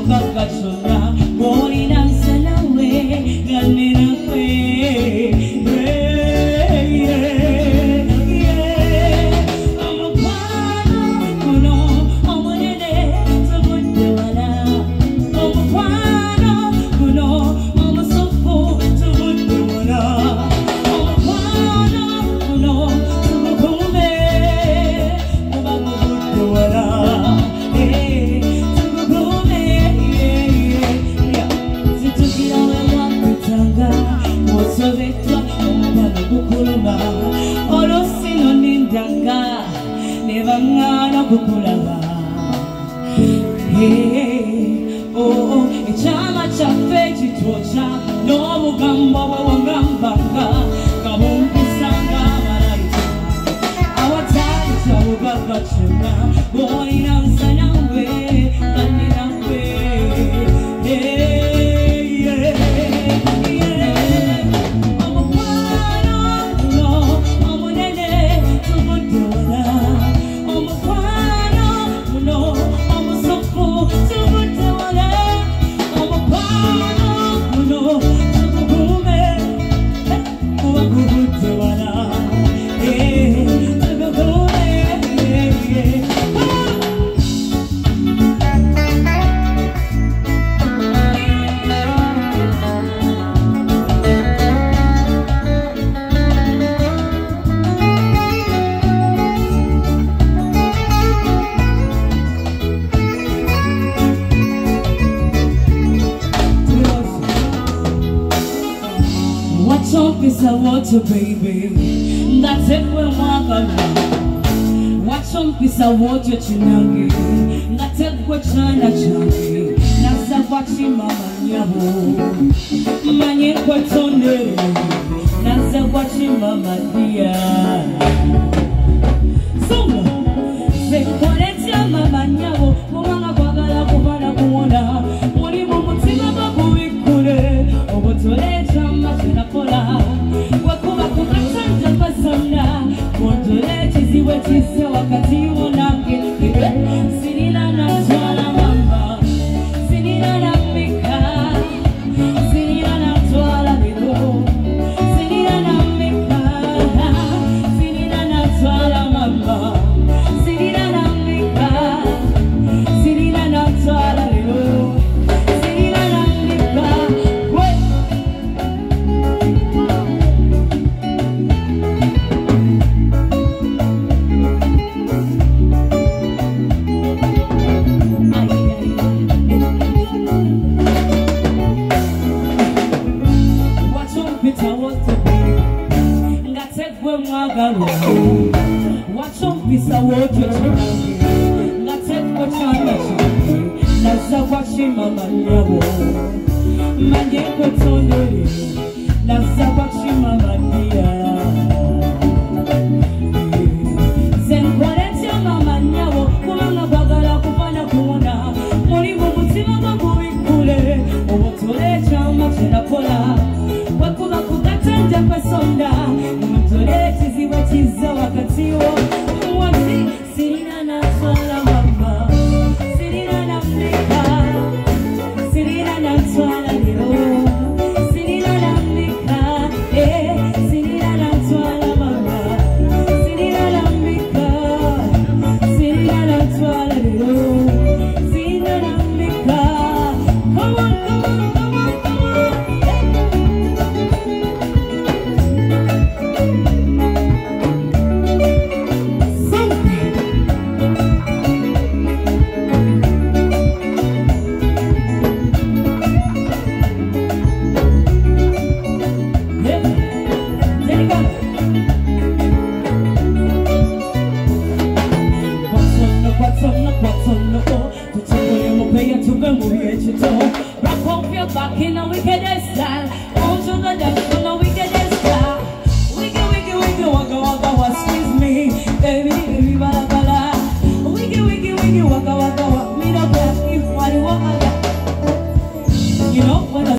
bakachona boli dansa nawe ganira kwe Hey, oh, echama cha fechi tocha no mugamba wa ngambanga kabumpisanga malaika awatali chabuga bachuna boy nansana we kanina we hey yeah yeah omukwano no omunene tumudola omukwano no water baby ngatekwe mwagala wachompisa wote chinange ngatekwe chana change nazawachi mama nyabo manyekwe tonere nazawachi mama dia songa sekoletia mama nyabo kumanga kwagala kubana kuona muri mu mutima bakubikure obotole chama chinakola Chise wakati unake sinina na twala mamba sinina na mika sinina na twala bido sinina na mika sinina na twala mamba sinina na mika sinina na twala bido sinina na mika wachompisa wote chinange ngatekwe chana change nazawachi mama nyabo manyekwe tonere nazawachi